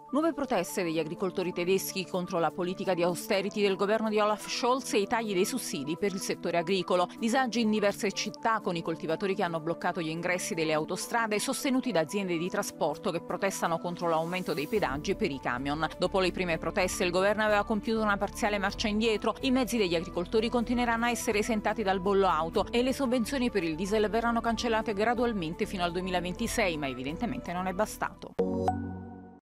Nuove proteste degli agricoltori tedeschi contro la politica di austerity del governo di Olaf Scholz e i tagli dei sussidi per il settore agricolo. Disagi in diverse città con i coltivatori che hanno bloccato gli ingressi delle autostrade sostenuti da aziende di trasporto che protestano contro l'aumento dei pedaggi per i camion. Dopo le prime proteste il governo aveva compiuto una parziale marcia indietro. I mezzi degli agricoltori continueranno a essere esentati dal bollo auto e le sovvenzioni per il diesel verranno cancellate gradualmente fino al 2026, ma evidentemente non è bastato.